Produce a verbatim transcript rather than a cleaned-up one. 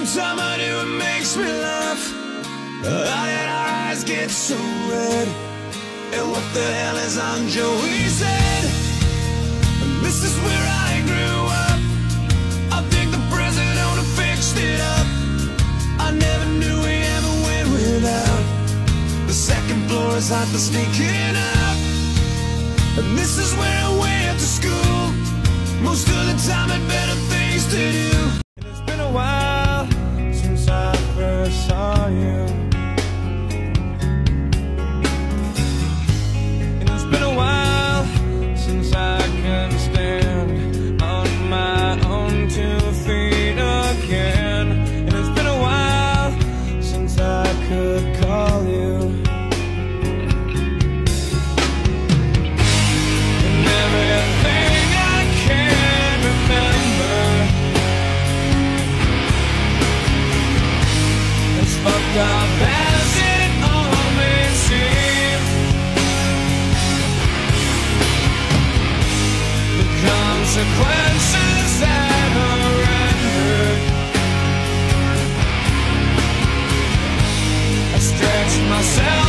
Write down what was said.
Every time I do, it makes me laugh. How did our eyes get so red? And what the hell is on Joey's head? And this is where I grew up. I think the president fixed it up. I never knew we ever went without. The second floor is hot for sneaking up. And this is where I went to school. Most of the time had better things to do. And it's been a while since I first saw you. And it's been a while since I can stand on my own two feet again. And it's been a while since I could call you. And everything I can remember, as fucked up as it all may seem, the consequences that are rendered, I stretch myself